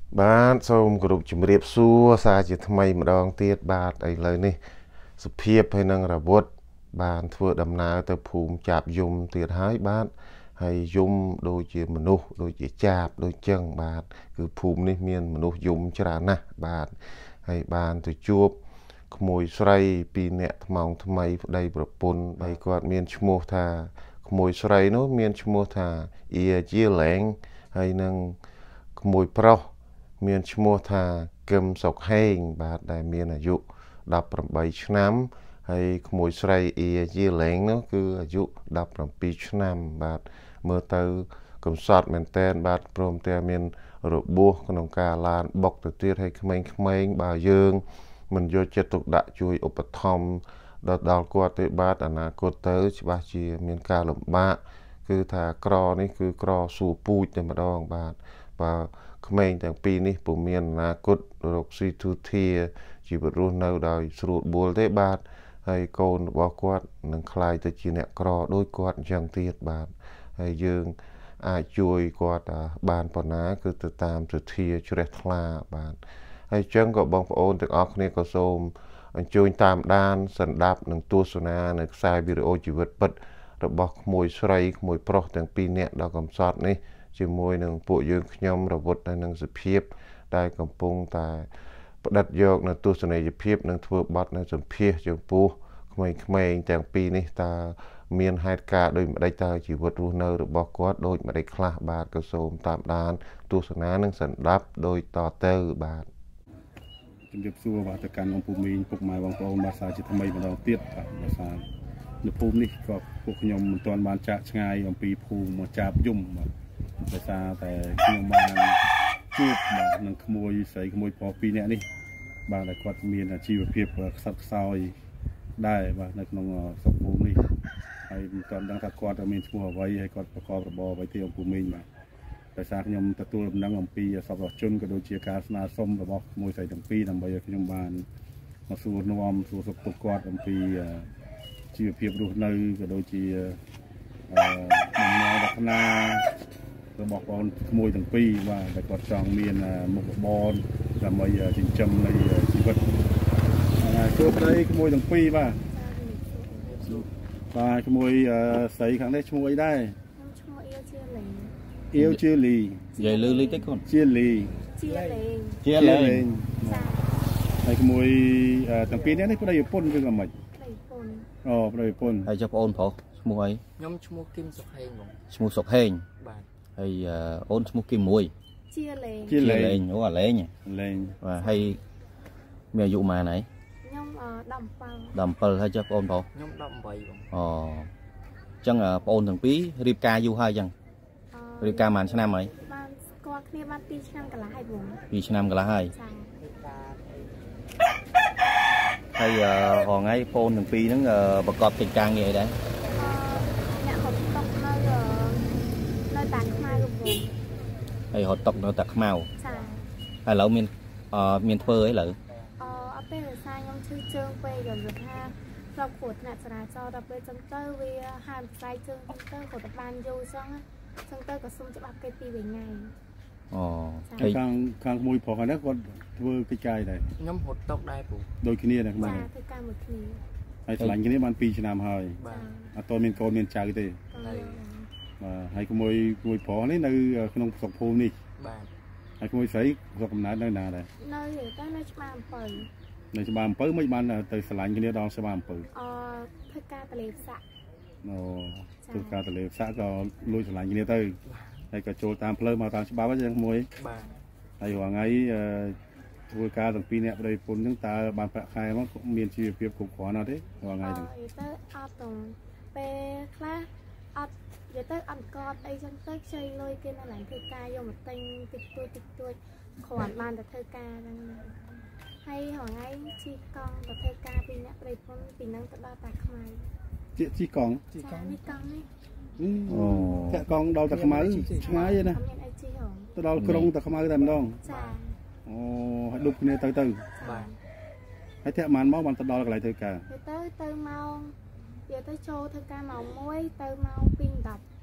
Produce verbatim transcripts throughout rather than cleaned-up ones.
Bạn xong group chụp riệp xua xa chỉ thay mày mà đong tiết bạn ấy lời này sự phiếp hay năng là bột bạn thua đầm nào tới phùm chạp dùng tiết hái bạn hay dùng đôi chỉ mà nụ đôi chỉ chạp đôi chân bạn cứ phùm này miền mà nụ dùng cho ra nè bạn hay bạn từ chuột mùi xoay pin nẹt mong thay mày đây bờ pôn đây quạt miền chmua thà mùi xoay nó miền chmua thà ia chia lẹng hay năng mùi pro miền chmua thà kem sọc hang bạn đại miềnอายุđập rầm bảy năm hay mùi xoay ia chia lẹng nó cứอายุđập rầm bảy năm bạn mơ tới cầm sọt miền tên bạn prom te miền rượu bua con ông cà lan bọc từ tiết hay khmeng khmeng bà dương mình vô chế tục đã chui ốp thom đợt đào qua tới bát anh à cô tới chỉ ba chỉ miền ca lụm bạ cứ thà cro này cứ cro sù pui để mà đo bạn và khmengទាំងពីរនេះពុំមានអនាគតរកស៊ីទូធាជីវិតរស់នៅដោយស្រួលបួលទេបាទហើយកូនរបស់គាត់នឹងខ្លាយទៅជាអ្នកក្រដូចគាត់អញ្ចឹងទៀតបាទហើយយើងអាចជួយគាត់បានប៉ុណ្ណាគឺទៅតាមទិធាជ្រះថ្លាបាទហើយអញ្ចឹងក៏បងប្អូនទាំងអស់គ្នាក៏សូមអញ្ជើញតាមដានសន្តាប់និងទស្សនានៅខ្សែវីដេអូជីវិតពិតរបស់ក្មួយស្រីក្មួយប្រុសទាំងពីរនាក់ដ៏កំសត់នេះជាមួយនឹងពួកយើងខ្ញុំរវត្តនៅនឹងសភាពដែលកំពុងតែផ្ដិតយកនៅទស្សនីយភាពនិងធ្វើបទនៅសម្ភាសចំពោះក្មេងៗទាំងពីរនេះតើមានហេតុការណ៍ដូចម្ដេចតើជីវិតរស់នៅរបស់គាត់ដូចម្ដេចខ្លះបាទក៏សូមតាមដានទស្សនានិងសន្តាប់ដោយតទៅបាទជំរាបសួរបាទទៅកាន់អង្គភូមិពុកម៉ែបងប្អូនបាទសាជាថ្មីម្ដងទៀតបាទដោយសារនៅភូមិនេះក៏ពួកខ្ញុំមិនទាន់បានចាក់ឆ្ងាយអំពីភូមិមកចាប់យំបាទដោយសារតែខ្ញុំបានជួបបាទនឹងក្មួយស្រីក្មួយប្រុសពីរនាក់នេះបាទដែលគាត់មានអាជីវភាពខ្សត់ខ្សោយដែរបាទនៅក្នុងស្រុកភូមិនេះហើយមិនទាន់ដឹងថាគាត់មានឈ្មោះអ្វីហើយគាត់ប្រកបរបរអ្វីទេអង្គភូមិបាទដោយសារខ្ញុំទទួលដំណឹងអំពីសប្បុរសជនក៏ដូចជាការស្នើសុំរបស់ក្មួយស្រីទាំងពីរដើម្បីឲ្យខ្ញុំបានមកសួរនាំសួរសុខទុក្ខគាត់អំពីជីវភាពរស់នៅក៏ដូចជាអឺដំណើរលក្ខណៈរបស់បងក្មួយទាំងពីរបាទដែលគាត់ចង់មានមុខរបរដើម្បីចិញ្ចឹមនៃជីវិតជួបប្តីក្មួយទាំងពីរបាទបាទក្មួយស្រីខាងនេះឈ្មោះអីដែរឈ្មោះអៀវជាលេងអៀវជាលីនិយាយលឺលីតិចកូនជាលីជាលេងជាលេងហើយក្មួយទាំងពីរនេះប្តីប្រពន្ធគឺយ៉ាងម៉េចប្តីប្រពន្ធអូប្តីប្រពន្ធហើយចុះបងអូនប្រុសឈ្មោះអីខ្ញុំឈ្មោះគឹមសុខហេងបងឈ្មោះសុខហេងបាទហើយអូនឈ្មោះគឹមមួយជាលេងជាលេងអូអាលេងលេងបាទហើយមានអាយុប៉ុន្មានហើយខ្ញុំដប់7ហើយចុះបងអូនប្រុសខ្ញុំដប់8បងអូអញ្ចឹងបងអូនទាំងពីររៀបការយូរហើយអញ្ចឹងរៀបការប៉ុន្មានឆ្នាំហើយបានស្គាល់គ្នាបាន2ឆ្នាំកន្លះហើយបង 2ឆ្នាំកន្លះហើយហើយហងៃបងទាំងពីរហ្នឹងប្រកបកិច្ចការងារអីដែរអ្នកហត់តុកនៅនៅតាខ្មៅបងហើយហត់តុកនៅតាខ្មៅចាឥឡូវមានមានធ្វើអីឥឡូវអអត់ទេដោយសារខ្ញុំឈឺជើងពេកយល់ថាប្រកួតថ្នាក់ចរាចរណ៍ដល់ពេលចឹងទៅវាហាមផ្សាយជើងចឹងទៅគាត់បានយូរចឹងចឹងទៅក៏សុំច្បាប់គេពីវិញថ្ងៃអូហើយខាងខាងមួយប្រុសហ្នឹងគាត់ធ្វើកិច្ចការដែរខ្ញុំហត់តុកដែរពូដូចគ្នាដែរបាទធ្វើការមួយគ្នាហើយឆ្លាញ់គ្នាបាន2ឆ្នាំហើយបាទអត់តមានកូនមានចៅទេហើយបាទហើយក្មួយក្មួយប្រុសនេះនៅក្នុងស្រុកភូមិនេះបាទហើយក្មួយស្រីស្រុកកំណើតនៅណាដែរនៅទៅនៅច្បារអំពៅនៅច្បារអំពៅមិនបានទៅឆ្លាញ់គ្នាដល់ច្បារអំពៅអធ្វើការតលេផ្សាក់អូធ្វើការតលេផ្សាក់ក៏លួចឆ្លាញ់គ្នាទៅហើយក៏ចូលតាមផ្លូវមកតាមច្បាប់ហ្នឹងចឹងមួយបាទហើយរាល់ថ្ងៃធ្វើការទាំងពីរអ្នកប្តីប្រពន្ធហ្នឹងតើបានប្រាក់ខែមកមានជីវភាពគ្រប់គ្រាន់អត់ទេរាល់ថ្ងៃហ្នឹងទៅអត់ទៅពេលខ្លះអត់និយាយទៅអត់កត់អីចឹងទៅខ្ចីលុយគេនៅឡើងធ្វើការយកមកទិញតិចតួចតិចតួចគ្រាន់បានតែធ្វើការហ្នឹងហើយរាល់ថ្ងៃជិះកង់ទៅធ្វើការពីអ្នកប្តីប្រពន្ធពីហ្នឹងទៅដល់តាខ្មៅជិះជិះកង់ជិះកង់នេះកង់នេះអូតាក់កង់ដល់តាខ្មៅឆ្ងាយទេណាទៅដល់ក្រុងតាខ្មៅតែម្ដងចាអូហើយឌុបគ្នាទៅទៅបាទហើយតាក់បានមកបានទៅដល់កន្លែងធ្វើការទៅទៅម៉ោងវាទៅចូលធ្វើការម៉ោង1ទៅម៉ោង2:10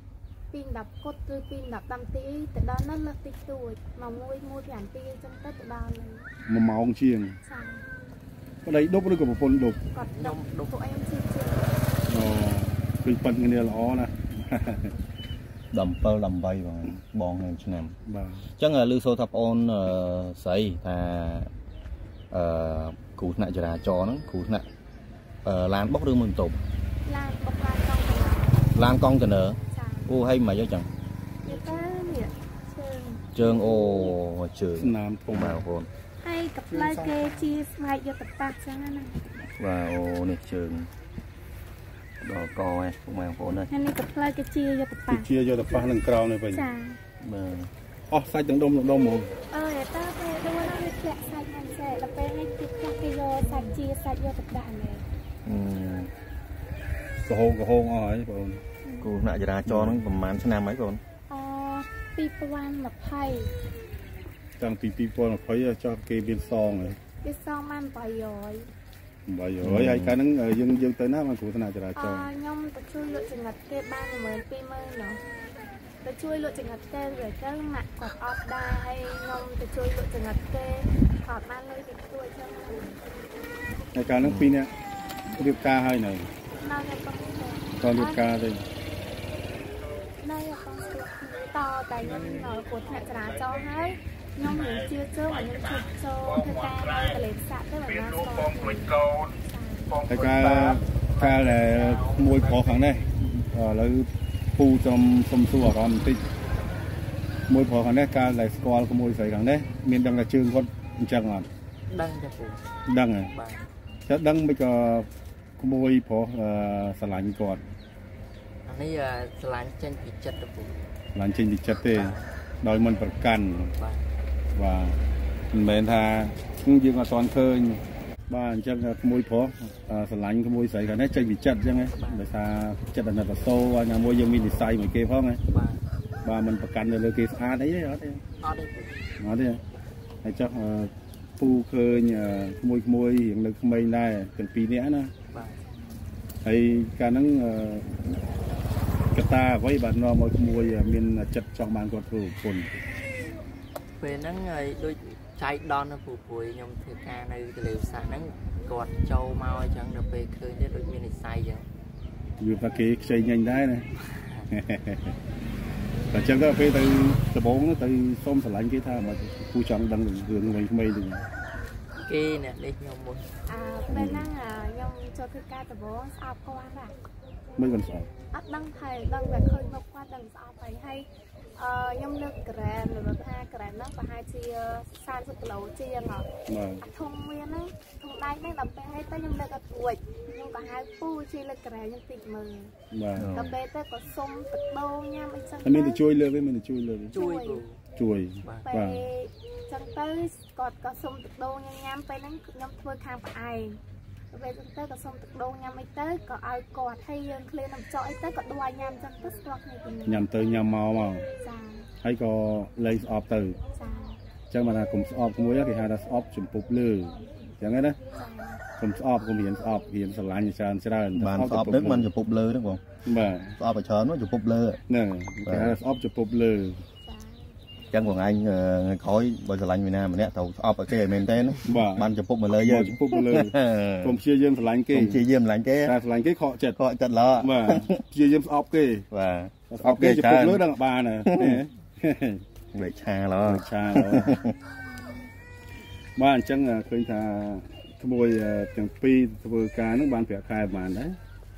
ពីដប់កុដឬពីដប់ដាំទីទៅដល់នោះលើតិចតួចមកមួយមួយពីអានទីចឹងទៅទៅដល់ហើយ một máu chiêng ចា cái đấy đúc nó có một phần đục គាត់ដប់ដប់ពួកអីជាជា ờ cái phần cái này là ó nè ដំbảyដំបីបងបងនៅឆ្នាំបាទអញ្ចឹងលឺសូថាបងអូនស្រីថាអឺគ្រូថ្នាក់ចរាចរណ៍ហ្នឹងគ្រូថ្នាក់ឡានបុកឬមួយបន្ទប់ឡានបុកឡានកង់ទៅឡានកង់តឺន័រចាអូហើយមិនអីចឹងយកទៅនេះជើងជើងអូជើង nam ពុក thùng ម៉ែបងប្អូនហើយកផ្លូវគេជាស្បែកយកទៅប៉ះចឹងណាបាទអូនេះជើងដល់កឯងពុកម៉ែបងប្អូននេះហើយនេះកផ្លូវគេជាយកទៅប៉ះ chia cho tập phá lần cao này vậy ចាបាទ ó sai từng đông từng đông một អើយតើពេលដូចនេះធ្លាក់សាច់ហ្នឹងចេះដល់ពេលនេះគេផ្ទះគេយកសាច់ជាសាច់យកទៅដាក់នេះអឺ cái hôn cái hôn ó ấy bọn គ្រូថ្នាក់ចរាចរណ៍ហ្នឹងប្រហែលឆ្នាំហើយបងអពីរពាន់ម្ភៃ chẳng tí tí bọn nó thấy cho cái biên song này វាសងបានbảyរយ bây giờ ấy ai cái nó dương dương tới nó mà cụ thế nào cho là អ cho ខ្ញុំទៅជួយលក់ចង្រិតគេបាន12000ណោះទៅជួយលក់ចង្រិតគេrồiទៅម៉ាក់គាត់អត់ដែរហើយខ្ញុំទៅជួយលក់ចង្រិតគេគាត់បានលុយតិចតួចចឹង ai cái nó pin nè điệp ca hay này នៅនៅកំពុង còn điệp ca đây នៅកំពុងតតែខ្ញុំនៅគាត់ថ្នាក់ចរាចរណ៍ហើយខ្ញុំនឹងជឿជឿមកខ្ញុំជិះចូលធ្វើការនៅកលេសសាក់ទៅបានស្គាល់ ai cái ca là môi khó khăn này rồi lấy phu trong sông xua còn tích môi khó khăn này ca là squall có môi sấy khăn đấy miền đằng là trường con chẳng là ដឹងចាពូ đằng này បាទ chắc đằng bây giờ có môi phó sả lạnh còn អានេះឆ្លាញ់ចេញពីចិត្តទៅពូ lạnh trên thì chất tê đòi mình phải cần បាទ và mình tha cũng dương là toàn khơi ba chắc là môi phó sả lạnh có môi sấy khăn đấy chơi bị chất chứ ấy để xa chất là là sâu nhà môi dương mình thì say mấy kia phong ấy បាទ và mình phải cần được cái xa đấy đó thế អត់ទេពូ nó thế hay chắc phu khơi nhà môi môi hiện lực mây này từng pí nữa nè បាទ hay cả nắng cái ta với bạn nó môi môi miền chật trong bàn quạt thủ phun ពេលហ្នឹងហើយដូចចៃដនទៅពូព្រួយខ្ញុំធ្វើការនៅកលេសសាក់ហ្នឹងគាត់ចូលមកអញ្ចឹងដល់ពេលឃើញទៅដូចមាននិស័យអញ្ចឹង như ta kế xây nhanh đấy này và chắc là về từ từ bốn nó từ xôm sả lạnh cái tha mà phu chọn đăng đường mây mây thì គេអ្នកលេខខ្ញុំមុនអើពេលហ្នឹងខ្ញុំចូលធ្វើការដំបូងស្អប់គាត់ណា mới còn sợ អត់ដឹងថាដឹងតែឃើញមុខគាត់ដឹងស្អប់ហើយហើយអឺខ្ញុំលើកក្រែមលើថាក្រែមហ្នឹងប្រហែលជា40គីឡូជាងហ៎ mà អាធំវាហ្នឹងធំដៃហ្នឹងដល់ពេលហើយទៅខ្ញុំលើកអត់រួចខ្ញុំក៏ហៅពូជួយលើកក្រែមខ្ញុំតិចមើល mà ដល់ពេលទៅក៏សុំទឹកដូងញ៉ាំអីចឹង anh mình thì chui lên với mình thì chui lên ជួយពូ chui ពេល và ចឹងទៅគាត់ក៏សុំទឹកដូងញ៉ាំពេលហ្នឹងខ្ញុំធ្វើខាងផ្អែមពេលចឹងទៅក៏សុំទឹកដូងញ៉ាំអីទៅក៏ឲ្យគាត់ហើយយើងឃ្លាននំចោអីទៅក៏ដួលញ៉ាំចឹងទៅស្គាល់គ្នាពី nhằm tới nhằm màu màu ចា hay có lấy ọp từ ចា chắc mà là cùng ọp của muối thì hai là ọp chụp bụp lư chẳng ấy đấy ចា cùng ọp cùng hiển ọp hiển sả lạnh tràn sẽ ra បានស្អប់ដឹកមិនជពុបលើហ្នឹងបង mà ស្អប់ឲ្យច្រើនមកជពុបលើ nè cái hai là ọp chụp bụp lư ចាអញ្ចឹងបងឯងថ្ងៃក្រោយបើស្រឡាញ់វិណាម្នាក់ទៅស្អប់ឲ្យគេឲ្យមែនទេណាបាទបានជពុបមកលើយើង chụp bụp lư cùng chia dương sả lạnh កុំ kê ជាយាមស្រឡាញ់គេ sả lạnh cái khọ chật ខកចិត្តឡោ mà chia dương ọp kê បាទ ọp kê chụp bụp lư đang bà nè លេខឆាឡោ cha đó ban chẳng là khơi thà cái môi chẳng pi vừa cá nó ban phải khai bàn đấy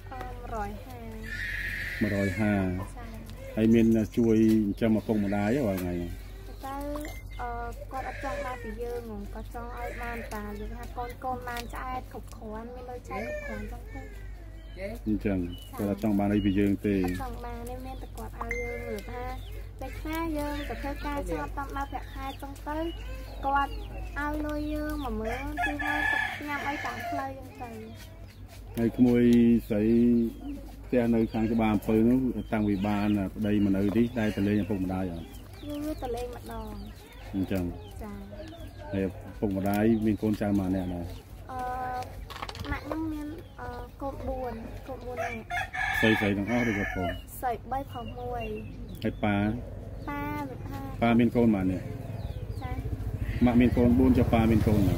150 mà rồi hà ចា hay miền chui cho mà không mà đái vào ngày ទៅអឺគាត់អត់ចង់មកពីយើងហ្មងគាត់ចង់ឲ្យបានតាយើងថាកូនកូនបានឆ្អែតគ្រប់គ្រាន់មានលុយចាយគ្រប់គ្រាន់ចឹងទៅ chẳng tôi là trong bàn đây vì dương tê អត់ចង់បាននេះមានតែគាត់ឲ្យយើងឬថាពេលខ្លះយើងទៅធ្វើការឆ្លប់តាមដល់ប្រាក់ខែចឹងទៅគាត់ឲ្យលុយយើង10000 20000ទៅញ៉ាំអីតាមផ្លូវចឹងទៅ hay cái môi sấy xe nơi khang cho bà phơi nó tăng vì ba là đây mà nơi tí đây từ lên phục mà đai rồi គឺទៅលេងម្ដង chẳng ចា hay phục mà đai mình con trai mà nè này អឺម៉ាក់ខ្ញុំមានអឺកូន4កូន4នាក់ xây xây thằng áo được rồi ស្រី3ផង1 hay pa pa pa miền côn mà nè mà miền côn buôn cho pa miền côn mà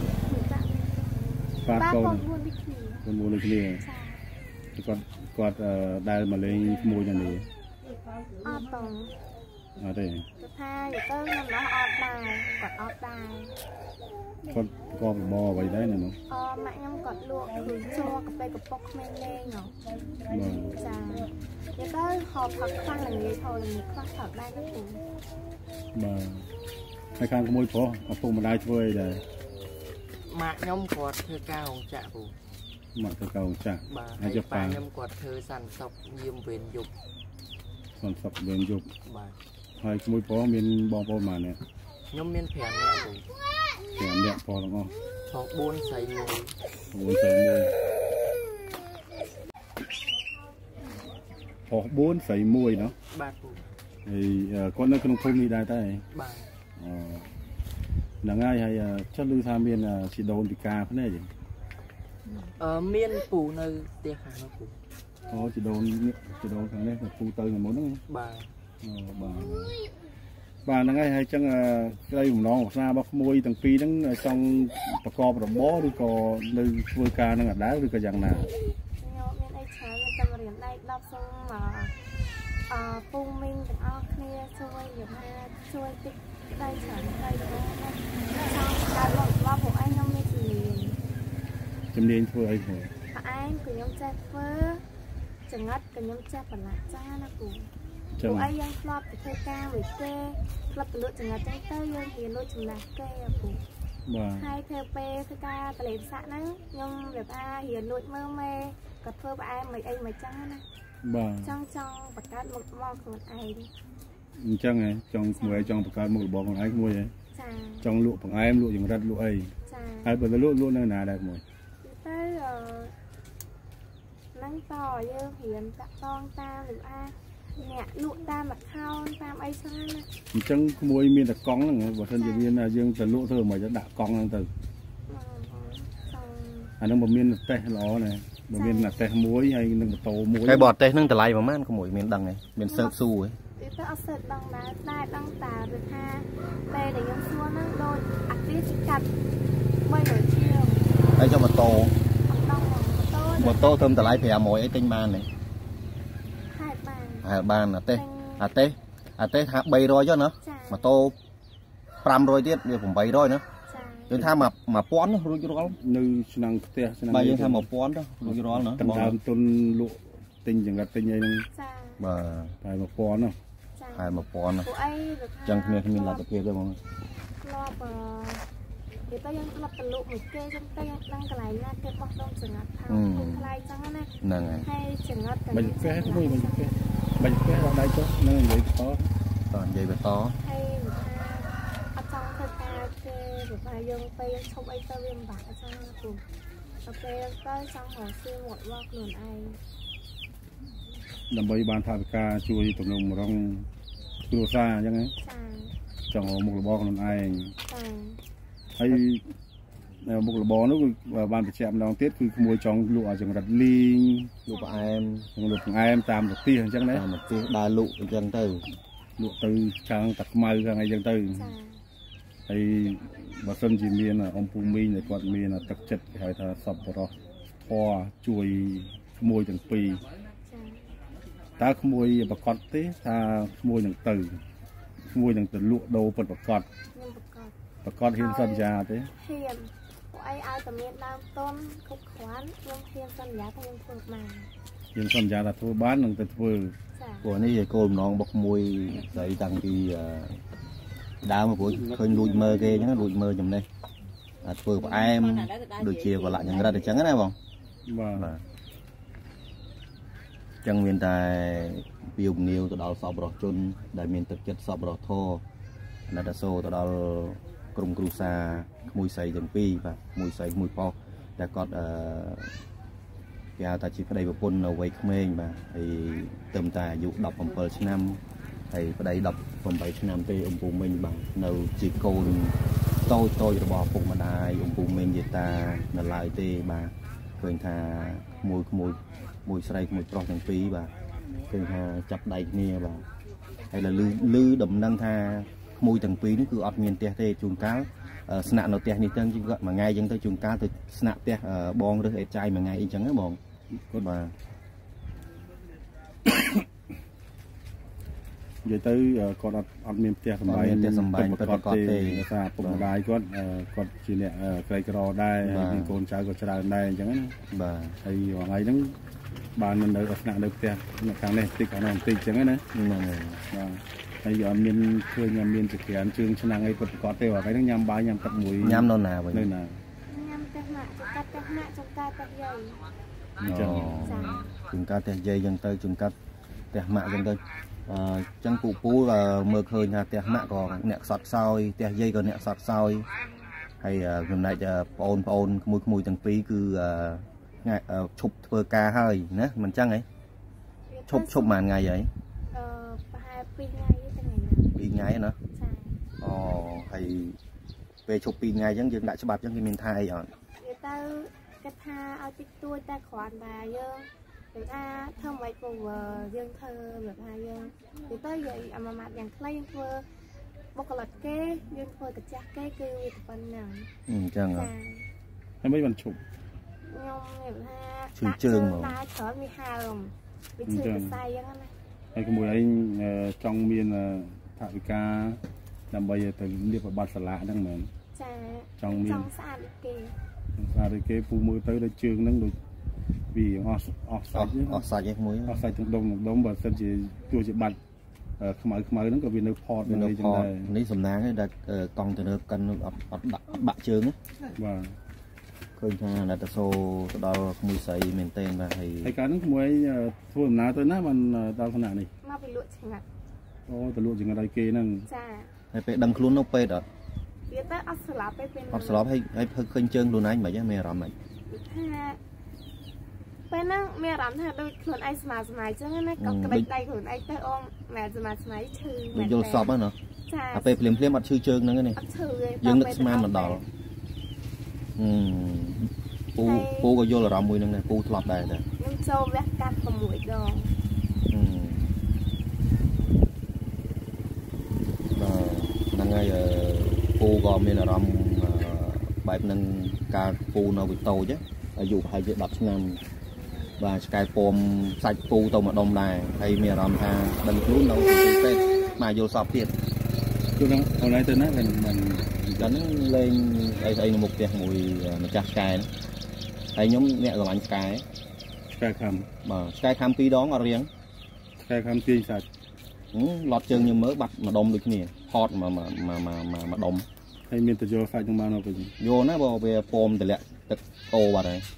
pa côn côn buôn được liền còn còn đài mà lên mua nhà này ออดตรง à đây ถ้าอยู่ก็มันแล้วออดได้กดออดได้ con con bò vậy đấy nè nó อ๋อแม่ยังกดลวกคือชัวกับไปกับปกแม่เล่งเนาะ vâng จ้าแล้วก็หอพักข้างหลังนี้โทรหลังนี้ควักถอดได้ก็ถูก mà hai khang có môi phó ở vùng mà đai chơi đây ម៉ាក់ខ្ញុំគាត់ធ្វើការរោងចក្រពូ mà từ cầu chả បាទហើ hai យ cho ប៉ា pa ខ្ញុំគាត់ធ្វើសន្តិសុខយាមវេនយប់ còn sập về dục បាទ hai môi phó miền bò bò mà nè ខ្ញុំមានប្រាំនាក់ពូ kèm đẹp phò đúng không ផងបួនស្រីមួយ bốn sấy môi phò bốn sấy môi đó បាទពូ thì con nó không không đi đai tay បាទ là ngay hay chất lưu tham biên chỉ đồn thì cà thế này gì អឺមានពូនៅផ្ទះខាងនោះពូ có chỉ đồn chỉ đồn thằng này là phu tư là muốn đó បាទ bà bà là ngay hay chăng đây cũng nó xa bác môi thằng pi đang trong bà co bà bó đi co nơi vui ca đang ở đá đi co dạng nào ខ្ញុំមានអីច្រើនមិនតែរៀនដៃដប់សុំអឺពូមីងទាំងអស់គ្នាជួយយល់ថាជួយតិចដៃច្រើនដៃទៅចង់ការលោករបស់ពួកឯងខ្ញុំមានជំនាញជំនាញធ្វើអីព្រោះផ្អែមគឺខ្ញុំចេះធ្វើចង្អិតក៏ខ្ញុំចេះបន្លាក់ចាណាពូចឹងពួកឯងយើងធ្លាប់ទៅធ្វើការមួយគេធ្លាប់ទៅលក់ចង្អិតចឹងទៅយើងរៀនលក់ចំណាស់គេអាពូបាទហើយធ្វើពេលធ្វើការតលេសាក់ហ្នឹងខ្ញុំរៀបថារៀនលក់មើលមេក៏ធ្វើផ្អែមមិនអីមិនចឹងណាបាទចង់ចង់បង្កើតមុខមកខ្លួនឯងអញ្ចឹងហ៎ចង់មួយចង់បង្កើតមុខរបរខ្លួនឯងមួយហ៎ចាចង់លក់បង្អែមលក់យ៉ាងរ៉ាត់លក់អីចាហើយបើទៅលក់លក់នៅណាដែរមួយទៅអឺហ្នឹងតយើងរៀនតាក់តងតាមឬអាអ្នកលក់តាមអខោនតាមអីចឹងណាអញ្ចឹងក្មួយមានតែកង់ហ្នឹងបើមិនជាមានយើងទៅលក់ធ្វើមិនទៅដាក់កង់ហ្នឹងទៅចង់អាហ្នឹងបើមានតេស្តល្អណាស់បើមានតេស្តមួយហើយនឹងម៉ូតូមួយហើយបតទេសនឹងតម្លៃប្រហែលក្មួយមានដឹងហ៎មានសើបស៊ូហ៎វាទៅអត់សិតដឹងដែរតែដឹងតាវាថាពេលដែលខ្ញុំសួរហ្នឹងដូចអាទីសកាត់300ជាងហើយចុះម៉ូតូអត់ដឹងម៉ូតូម៉ូតូធ្វើតម្លៃប្រាំរយអីទិញបានទេខែបានហើយបានអាទេសអាទេសអាទេសថា300ចុះណាចាម៉ូតូ500ទៀតវា800ណាចាយើងថាមក1000រួចរាល់នៅឆ្នាំផ្ទះឆ្នាំបើយើងថា1000ទៅរួចរាល់ណាដណ្ដើមទុនលក់ទិញចង្រិតទិញអីហ្នឹងចាបាទតែ1000ណាចាហើយ1000ណាពួកអីវាថាចឹងគ្នាគ្មានលទ្ធភាពទេបងធ្លាប់អឺវាទៅយើងធ្លាប់ទៅលក់មួយគេចឹងទៅយើងដឹងកន្លែងណាគេបោះដុំចង្អិតថាថ្លៃចឹងណាហ្នឹងហើយហើយចង្អិតក៏បាញ់ផ្ទះមួយបាញ់ផ្ទះបាញ់ផ្ទះដល់ដៃចុះនឹងនិយាយបន្តតោះនិយាយបន្តហើយវាថាអត់ចង់ធ្វើការគេព្រោះថាយើងពេលយើងឈប់អីទៅវាពិបាកអញ្ចឹងណាគ្រូដល់ពេលទៅចង់រកស៊ីមួយរបស់ខ្លួនឯងដើម្បីបានថាវិការជួយទំនុកម្រងគ្រួសារអញ្ចឹងណាចាចង់មុខរបរខ្លួនឯងចាហើយមុខរបរនោះគឺបានបញ្ជាក់ម្ដងទៀតគឺក្មួយចង់លក់ឲ្យចង្រិតលីងលក់ផ្អែមលក់បង្អែមតាមទៅទីអញ្ចឹងណាតាមទៅដើរលក់អញ្ចឹងទៅលក់ទៅខាងតាខ្មៅខាងអីចឹងទៅចាហើយបើសិនជាមានអំពូមីងដែលគាត់មានទឹកចិត្តគេហៅថាសប្បុរសធម៌ជួយក្មួយទាំងពីរចាតើក្មួយប្រកាសទេថាក្មួយនឹងទៅក្មួយនឹងទៅលក់ដូរពិតប្រកបខ្ញុំប្រកាសប្រកាសហ៊ានសន្យាទេហ៊ានពួកអីឲ្យតែមានដើមទុនគ្រប់គ្រាន់ខ្ញុំហ៊ានសន្យាថាខ្ញុំធ្វើបានហ៊ានសន្យាថាធ្វើបាននឹងទៅធ្វើចាព្រោះនេះគោលបំណងរបស់មួយស្រីតាំងពីដើមមកព្រោះឃើញលួចមើលគេអញ្ចឹងលួចមើលចំណេះធ្វើផ្អែមដូចជាកន្លៈចង្រិតអញ្ចឹងណាបងបាទបាទចឹងមានតែពីវនីវទៅដល់សពរស់ជនដែលមានទឹកចិត្តសពរស់ធរណាត់សូទៅដល់ក្រុមគ្រួសារក្មួយស្រីទាំងពីរបាទក្មួយស្រីក្មួយប្រុសដែលគាត់អឺគេហៅថាជាប្តីប្រពន្ធនៅវ័យក្មេងបាទហើយត្រឹមតែអាយុ17ឆ្នាំហើយប្តី18ឆ្នាំទេអំពូមីងបាទនៅជាកូនតូចតូចរបស់ឪពុកម្ដាយអំពូមីងយាតានៅឡើយទេបាទឃើញថាមួយក្មួយមួយស្រីមួយប្រុសទាំងពីរបាទឃើញថាចាប់ដៃគ្នាបាទ hay là lư lư đầm năng tha mùi tầng pí nó cứ ọt miền tè tê chuồng cá snap nó tè như chân chứ gọi mà ngay dân tới chuồng cá từ snap tè bong rồi chai mà ngay chẳng á bong mà vậy tới còn ọt miền tè sầm bài tè sầm bài còn còn tè xa bụng đai con còn chỉ nè cây cỏ đai con trai con trai đai chẳng á bà hay ngày đó bạn mình đợi đặt được tiền càng này tích càng này tích chẳng ấy nữa bây giờ miền khơi nhà miền thực hiện chương cho nàng ấy có có tiêu ở cái nó nhằm ba nhằm cắt mũi nhằm đâu nào vậy đây là nhằm cắt mạ cho cắt cắt mạ trong ca cắt dây chúng ta tè dây dân tới chúng ta tè mạ dân tới chân cụ cũ là mưa khơi nhà tè mạ còn nẹt sọt soi tè dây còn nẹt sọt soi hay hôm nay ôn ôn mùi mùi từng phí cứ ngày chụp vừa ca hơi nè mình chăng ấy chụp chụp màn ngày vậy pin ngày nữa ồ hay về chụp pin ngày giống dương đại cho bạc giống như mình thay rồi người ta cái tha ao tích tôi ta khoản bà dương người ta thơm mấy cô dương thơ được hai dương thì tới vậy mà mặt dạng lấy thơ bốc lật kế dương thơ cái chắc cái kêu phần nào ừ chăng rồi hay mấy bạn chụp chương trường mà thở mi hà rồi bị chương sai vậy này hay cái mùi anh trong miền thảo ca làm bây giờ từ điệp vào bát sả lạ đang mền trong miền trong xa đi kê xa đi kê phụ mùi tới đây trường đang được vì off off off sai cái muối off sai trong đông đông và甚至ตัวจะบัดขมายขมายนั่นก็เป็นเนื้อพอดเป็นเนื้อพอดนี่สำนักให้ดักกองตัวเนื้อกันอัดบะเชิงว่าเคยทำนัตโซดาวมวยใส่เมนเทนมาให้ไอการนั้นมวยทั่วหน้าตัวนั้นมันดาวขนาดนี้มาไปลวกจังหวัดโอ้แต่ลวกจังหวัดเกนั่งจ้าให้ไปดังคลุ้นนกเป็ดอ่ะเดี๋ยวต้องอัดสลับไปเป็นอัดสลับให้ให้เพิ่งเคยเชิงดูนั่นไหมยังไม่รำไหมไปนั่งเมียรำถ้าโดยคนไอสมาสมัยจังนั้นก็กระไดคนไอเตอร์องแม่สมาสมัยชื่อแม่โยสอบอ่ะเนาะไปเปลี่ยนเปลี่ยนอัดชื่อเชิงนั่นไงนี่ยังนึกสมานมันดอลอืมปูปูก็โยนรำมวยนั่งไงปูทลอดได้แต่ยังโจมแวกกัดกับมวยดองนั่งไงปูก็มีรำแบบนั่งการปูนเอาไปโตchứอายุให้จะดับงานvà cái pom sạchปูtàu mà đông đài hay mì rằm ha đằng lúc nấu thì mà vô sọp tiền tôi đang hôm nay tôi nói là mình gắn lên đây đây là một tiệc mùi mà chặt cài hay nhóm mẹ rồi anh cái cái khăm mà cái khăm tí đó mà riêng cái khăm tiên sạch lọt chân như mớ bạch mà đông được nè hot mà mà mà mà mà mà đông hay miền tây vô phải trong bao nào vậy vô nó vào về pom từ lẹ từ ô vào đây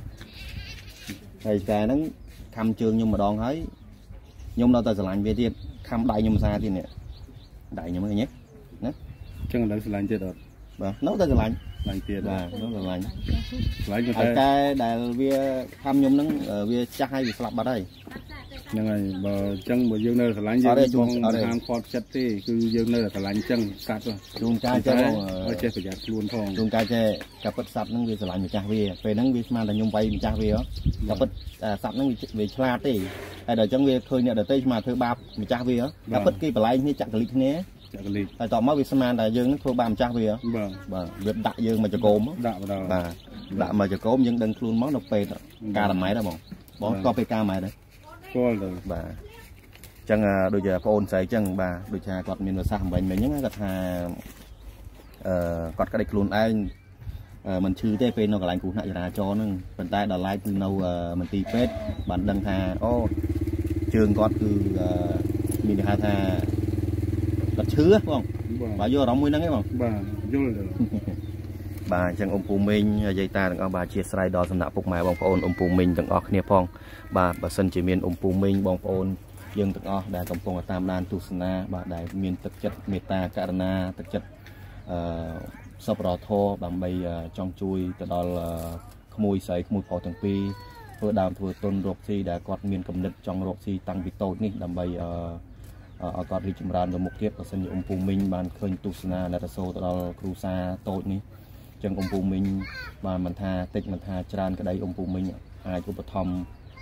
thầy cái nó khăm trường nhưng mà đòn thấy nhưng đâu ta sẽ làm về tiền khăm đại nhưng xa thì nè đại nhưng mà nhé nè chân là sẽ làm chết rồi và nó ta sẽ làm làm tiền là nó là làm làm cái đại về khăm nhưng nó về chắc hay bị slap vào đây ยังไงบ่จังบ่យើងនៅស្រឡាញ់យើងต้องហាមខត់ចិត្តទេគឺយើងនៅស្រឡាញ់ចឹងកាត់ជួនកាលចេះឲ្យចេះប្រយ័ត្នខ្លួនផងជួនកាលចេះកាពិតសัตว์ហ្នឹងវាស្រឡាញ់ម្ចាស់វាពេលហ្នឹងវាស្មានតែខ្ញុំវាយម្ចាស់វាកាពិតសัตว์ហ្នឹងវាឆ្លាតទេហើយដល់ចឹងវាឃើញអ្នកដទៃស្មានធ្វើបាបម្ចាស់វាកាពិតគេបលែងគ្នាចាក់កលិកគ្នាចាក់កលិកហើយតមកវាស្មានតែយើងហ្នឹងធ្វើបាបម្ចាស់វាបាទបាទវាដាក់យើងមកចកោមដាក់បណ្ដោយបាទដាក់មកចកោមយើងដឹងខ្លួនមកនៅពេទ្យការតែម៉ែដែរបងបងក៏ពេលការម៉ែដែរបាទចឹងដូចជាបងអូនស្រីចឹងបាទដូចថាគាត់មានប្រសាសន៍អំបញ្ញមិញហ្នឹងគាត់ថាអឺគាត់ក្តីខ្លួនឯងមិនឈឺទេពេលនៅកន្លែងគ្រោះថ្នាក់ចរាចរណ៍ហ្នឹងប៉ុន្តែដល់ឡែកនៅមន្ទីរពេទ្យបានដឹងថាអូជើងគាត់គឺមានគេហៅថាគាត់ឈឺបងបាទយកអារម្មណ៍មួយហ្នឹងឯងបងបាទយល់ទៅបាទអញ្ចឹងអ៊ំពូមីងយាយតាទាំងអស់បាទជាស្រ័យដល់សំណាក់ពុកម៉ែបងប្អូនអ៊ំពូមីងទាំងអស់គ្នាផងបាទបើសិនជាមានអ៊ំពូមីងបងប្អូនយើងទាំងអស់ដែលកំពុងតាមដានទស្សនាបាទដែលមានទឹកចិត្តមេត្តាករុណាទឹកចិត្តអឺសប្បុរសធម៌ដើម្បីចង់ជួយទៅដល់ក្មួយស្រីក្មួយប្រុសទាំងពីរធ្វើដើមធ្វើទុនរកស៊ីដែលគាត់មានគំនិតចង់រកស៊ីតាំងពីតូចនេះដើម្បីអឺឲ្យគាត់រីកចម្រើនទៅមុខទៀតបើសិនជាអ៊ំពូមីងបានឃើញទស្សនាលទ្ធសូរទៅដល់គ្រូសាតូចនេះចឹងអ៊ំពូមីងបានមិនថាតិចមិនថាច្រើនក្តីអ៊ំពូមីងអាចឧបត្ថម្ភ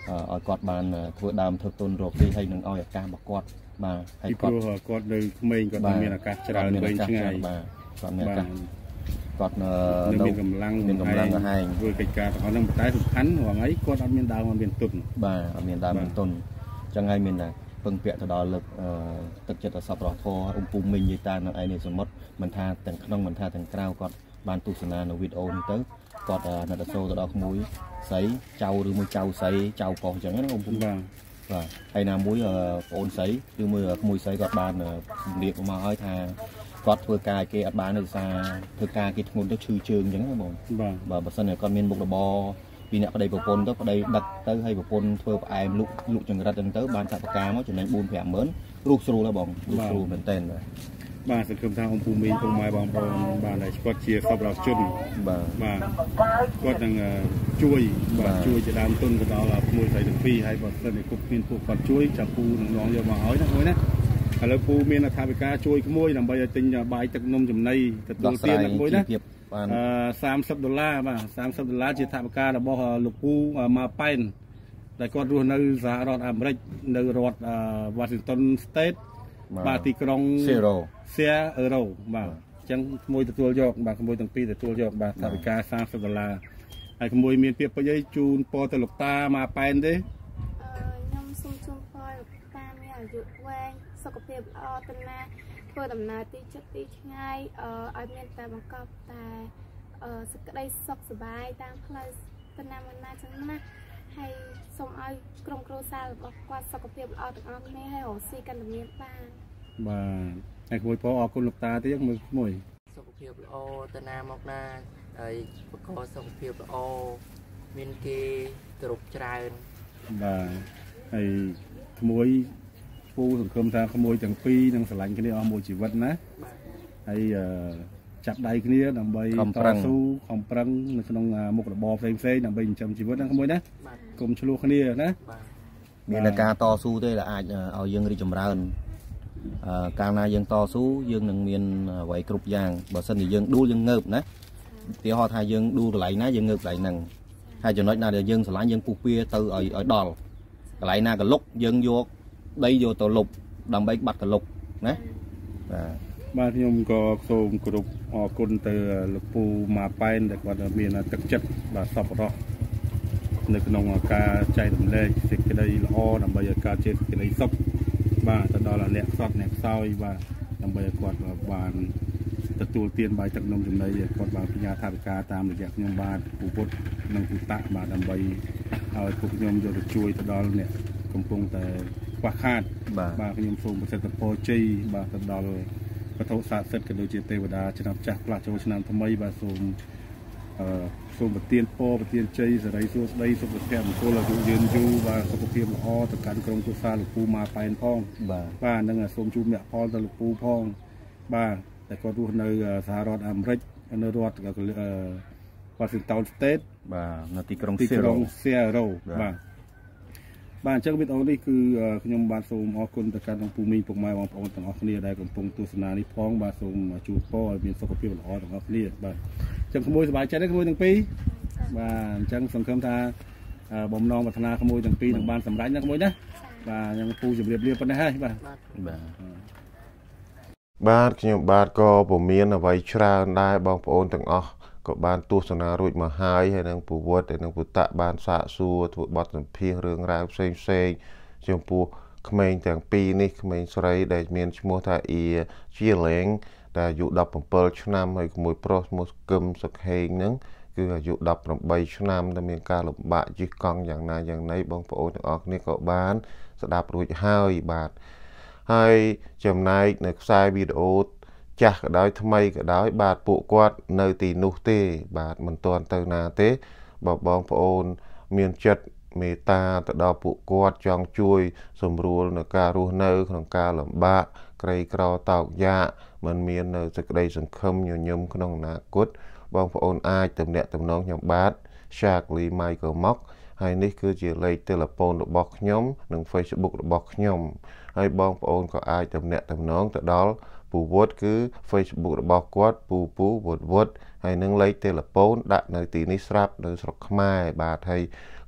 ឲ្យគាត់បានធ្វើដើមធ្វើទុនរកទីហើយនឹងឲ្យឱកាសរបស់គាត់បាទហើយគាត់គាត់នៅក្មេងគាត់មានឱកាសច្រើនវែងឆ្ងាយបាទគាត់មានឱកាសគាត់នៅមានកម្លាំងមានកម្លាំងហែងធ្វើកិច្ចការទាំងអស់ហ្នឹងតែសំខាន់រងអីគាត់អត់មានដើមអត់មានទុនបាទអត់មានដើមមានទុនចឹងហើយមានតែពឹងពាក់ទៅដល់លើកទឹកចិត្តសប្បុរសធម៌អំពុំមីងនិយាយតានៅឯនេះសមុទ្រមិនថាទាំងក្នុងមិនថាទាំងក្រៅគាត់បានទស្សនានៅវីដេអូនេះទៅគាត់ណិតសូទៅដល់ក្មួយស្រីចៅឬមួយចៅស្រីចៅកោសអញ្ចឹងណាអំពុំបាទបាទហើយណាមួយបងអូនស្រីឬមួយក្មួយស្រីគាត់បានជំរាបមកឲ្យថាគាត់ធ្វើការគេអត់បានដោយសារធ្វើការគេធ្ងន់ទៅឈឺជើងអញ្ចឹងណាបងបាទបាទបើសិនជាគាត់មានមុខរបរពីអ្នកប្តីប្រពន្ធទៅប្តីដឹកទៅហើយប្រពន្ធធ្វើផ្អែមលុកលុកចង្រិតអញ្ចឹងទៅបានចាប់ប្រការមកចំណេញbốn 5ម៉ឺនរូបស្រួលហើយបងរូបស្រួលមែនតើបាទសង្ឃឹមថាអង្គភូមិពុកម៉ែបងប្អូនបានតែគាត់ជាសប្បុរសជនបាទបាទគាត់នឹងជួយបាទជួយជាដើមទុនទៅដល់ក្មួយស្រីទាំងពីរហើយបើសិនជាគ្រប់គ្មានពួកគាត់ជួយចាប់ពូនឹងងយកមកឲ្យណាមួយណាឥឡូវពូមានថាវិការជួយក្មួយដើម្បីឲ្យទិញបាយទឹកនំចំណីទទួលទានមួយណាបានសាមសិបដុល្លារបាទសាមសិបដុល្លារជាថវិការបស់លោកពូម៉ាប៉ែនដែលគាត់រស់នៅសហរដ្ឋអាមេរិកនៅរដ្ឋ Washington State បាទទីក្រុង Seattle បាទអញ្ចឹងក្មួយទទួលយកបាទក្មួយទាំងពីរទទួលយកបាទថវិកាសាមសិបដុល្លារហើយក្មួយមានពាក្យពេចន៍អីជូនពរទៅលោកតាម៉ាប៉ែនទេខ្ញុំសូមជូនពរលោកតាមានអាយុវែងសុខភាពល្អទៅណាធ្វើដំណើរទីជិតទីឆ្ងាយឲ្យមានតែបង្កប់តែសេចក្តីសុខសប្បាយតាមផ្លូវទៅណាមកណាចឹងណាហើយសូមឲ្យក្រុមគ្រួសាររបស់គាត់សុខភាពល្អទាំងអស់គ្នាហើយរកស៊ីកាន់តែមានបានបាទហើយក្មួយពរអរគុណលោកតាទៀតមើលក្មួយសុខភាពល្អទៅណាមកណាហើយបកសុខភាពល្អមានគេគោរពច្រើនបាទហើយក្មួយពូសង្ឃឹមថាក្មួយទាំងពីរនឹងស្រឡាញ់គ្នាអស់មួយជីវិតណាហើយចាប់ដៃគ្នាដើម្បីតស៊ូខំប្រឹងនៅក្នុងមុខរបរផ្សេងផ្សេងដើម្បីចិញ្ចឹមជីវិតណាក្មួយណាកុំឆ្លោះគ្នាណាមានតែការតស៊ូទេដែលអាចឲ្យយើងរីកចម្រើនកាលណាយើងតស៊ូយើងនឹងមានអ្វីគ្រប់យ៉ាងបើសិនជាយើងដួលយើងងើបណាឧទាហរណ៍ថាយើងដួលកន្លែងណាយើងងើបកន្លែងហ្នឹងហើយចំណុចណាដែលយើងស្រឡាញ់យើងពុះពៀទៅឲ្យឲ្យដល់កន្លែងណាកលុកយើងយកដីយកទៅលុបដើម្បីបាត់កលុកណាបាទបាទខ្ញុំក៏សូមគោរពអរគុណទៅលោកពូម៉ាប៉ែនដែលគាត់មានទឹកចិត្តបាទសប្បុរសនៅក្នុងការចែករំលែកសេចក្តីល្អដើម្បីឲ្យការជាសេចក្តីសុខបាទទៅដល់អ្នកខ្សត់អ្នកខ្សោយបាទដើម្បីឲ្យគាត់បានទទួលទានបាយទឹកនំចំណីគាត់បានបញ្ញាថាវិការតាមរយៈខ្ញុំបាទពូពុទ្ធនិងពូតាក់បាទដើម្បីឲ្យពួកខ្ញុំយកទៅជួយទៅដល់អ្នកកំពុងតែខ្វះខាតបាទខ្ញុំសូមប្រសិទ្ធពរជ័យបាទទៅដល់វត្ថុស័ក្តិសិទ្ធិក៏ដូចជាទេវតាឆ្នាំចាស់ផ្លាស់ចូលឆ្នាំថ្មីបាទសូមអឺសូមប្រទានពរប្រទានជ័យសេរីសួស្តីសុខភាពមង្គលអាយុយឺនយូរបាទសុខភាពល្អទៅកាន់ក្រុមគ្រួសារលោកពូម៉ាប៉ែនផងបាទបាទនឹងសូមជូនមគ្គផលទៅលោកពូផងបាទតែគាត់រស់នៅសហរដ្ឋអាមេរិកនៅរដ្ឋ Washington State បាទនៅទីក្រុង Seattle បាទបាទអញ្ចឹងវីដេអូនេះគឺខ្ញុំបាទសូមអរគុណទៅកាន់អង្គពូមីពុកម៉ែបងប្អូនទាំងអស់គ្នាដែលកំពុងទស្សនានេះផងបាទសូមជូនពរឲ្យមានសុខភាពល្អទាំងអស់គ្នាបាទអញ្ចឹងក្មួយសប្បាយចិត្តទេក្មួយទាំងពីរបាទអញ្ចឹងសង្ឃឹមថាបំណងប្រាថ្នាក្មួយទាំងពីរនឹងបានសម្រេចណាក្មួយណាបាទខ្ញុំពូជម្រាបលាប៉ុណ្ណេះហើយបាទបាទបាទខ្ញុំបាទក៏ពុំមានអ្វីច្រើនដែរបងប្អូនទាំងអស់ក៏បានទស្សនារួចមកហើយហើយនឹងពវត្តហើយនឹងពុតៈបានសាកសួរធ្វើបទសម្ភាសន៍រឿងរ៉ាវផ្សេងផ្សេងចំពោះក្មេងទាំងពីរនេះក្មេងស្រីដែលមានឈ្មោះថាអ៊ីជាលេងដែលអាយុដប់bảyឆ្នាំហើយក្មួយប្រុសឈ្មោះគឹមសុខេងហ្នឹងគឺអាយុដប់eightឆ្នាំដែលមានការលំបាកជិះកង់យ៉ាងណាយ៉ាងណីបងប្អូនទាំងអស់គ្នាក៏បានស្ដាប់រួចហើយបាទហើយចំណែកនៅខ្សែវីដេអូចាស់ក៏ដោយថ្មីក៏ដោយបាទពួកគាត់នៅទីនោះទេបាទមិនទាន់ទៅណាទេបើបងប្អូនមានចិត្តមេត្តាទៅដល់ពួកគាត់ចង់ជួយសម្រួលនៅការរស់នៅក្នុងការលំបាកក្រីក្រតោកយ៉ាកមិនមាននៅសេចក្តីសង្ឃឹមញញឹមក្នុងអនាគតបងប្អូនអាចទំនាក់ទំនងខ្ញុំបាទ Sharkly Michael Mock ហើយនេះគឺជាលេខទូរស័ព្ទរបស់ខ្ញុំនិង Facebook របស់ខ្ញុំហើយបងប្អូនក៏អាចទំនាក់ទំនងទៅដល់ពូវត្តគឺ Facebook របស់គាត់ពូពូវត្តវត្តហើយនឹងលេខទូរស័ព្ទដាក់នៅទីនេះស្រាប់នៅស្រុកខ្មែរបាទហើយ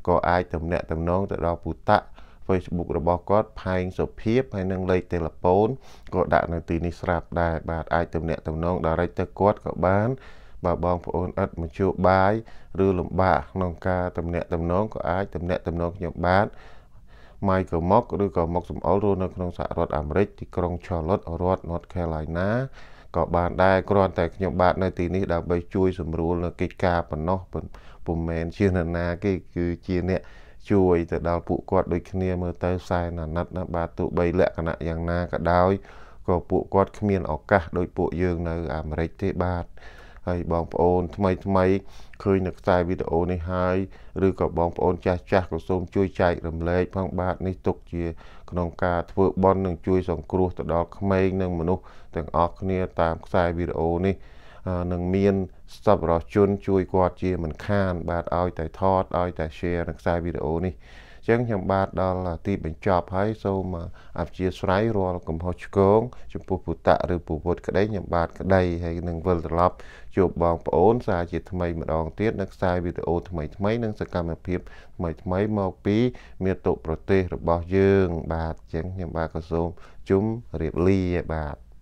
có ai tầm nẹ tầm nông từ đó phụ tạ Facebook របស់គាត់ផែងសុភាពហើយនឹងលេខទូរស័ព្ទក៏ដាក់នៅទីនេះស្រាប់ដែរបាទអាចទំនាក់ទំនង direct ទៅគាត់ក៏បានបើបងប្អូនឥតមជ្ឈបាយឬលំបាកក្នុងការទំនាក់ទំនងក៏អាចទំនាក់ទំនងខ្ញុំបាន Michael Mock ឬក៏ Mock សំអល់រស់នៅក្នុងសហរដ្ឋអាមេរិកទីក្រុង Charlotte រដ្ឋ North Carolina ក៏បានដែរគ្រាន់តែខ្ញុំបាទនៅទីនេះដើម្បីជួយសម្រួលនៅកិច្ចការប៉ុណ្ណោះពុំមែនជានរណាគេគឺជាអ្នកជួយទៅដល់ពួកគាត់ដូចគ្នាមើលទៅខ្សែណាណិតណាបាទទោះបីលក្ខណៈយ៉ាងណាក៏ដោយក៏ពួកគាត់គ្មានឱកាសដោយពួកយើងនៅអាមេរិកទេបាទហើយបងប្អូនថ្មីថ្មីឃើញនៅខ្សែវីដេអូនេះហើយឬក៏បងប្អូនចាស់ចាស់ក៏សូមជួយចែករំលែកផងបាទនេះទុកជាក្នុងការធ្វើបន់និងជួយសង្គ្រោះទៅដល់ក្មេងនិងមនុស្សទាំងអស់គ្នាតាមខ្សែវីដេអូនេះនឹងមានសប្បុរសជនជួយគាត់ជាមិនខានបាទឲ្យតែថតឲ្យតែ share នៅខ្សែវីដេអូនេះអញ្ចឹងខ្ញុំបាទដល់ទីបញ្ចប់ហើយសូមអព្យាស្រ័យរាល់កំហុសឆ្គងចំពោះពុតៈឬពុវុតក្តីខ្ញុំបាទក្តីហើយនឹងវិលត្រឡប់ជួបបងប្អូនសារជាថ្មីម្ដងទៀតនៅខ្សែវីដេអូថ្មីថ្មីនិងសកម្មភាពថ្មីថ្មីមកពីមាតុប្រទេសរបស់យើងបាទអញ្ចឹងខ្ញុំបាទក៏សូមជុំរៀបលាបាទ